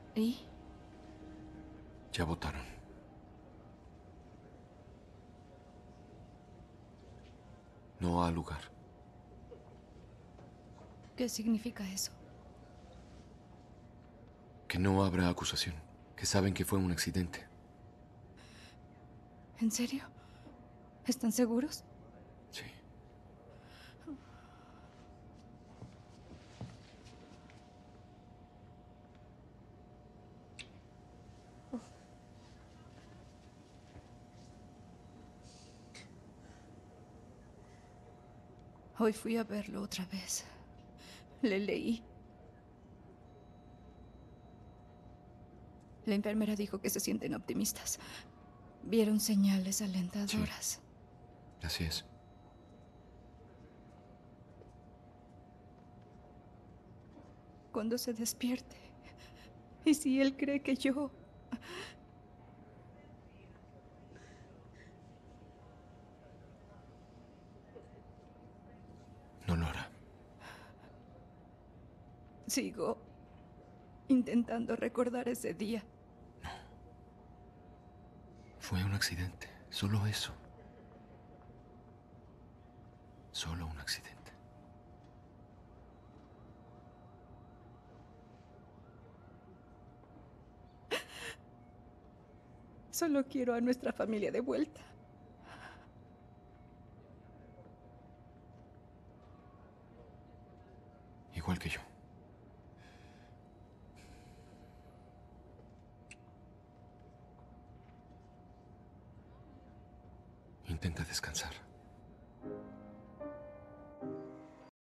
¿Y? Ya votaron. No ha lugar. ¿Qué significa eso? Que no habrá acusación. Que saben que fue un accidente. ¿En serio? ¿Están seguros? Sí. Hoy fui a verlo otra vez. Le leí. La enfermera dijo que se sienten optimistas. Vieron señales Sí. alentadoras. Así es. Cuando se despierte. ¿Y si él cree que yo... No lo hará. Sigo intentando recordar ese día? Fue un accidente. Solo eso. Solo un accidente. Solo quiero a nuestra familia de vuelta. Igual que yo. Intenta descansar.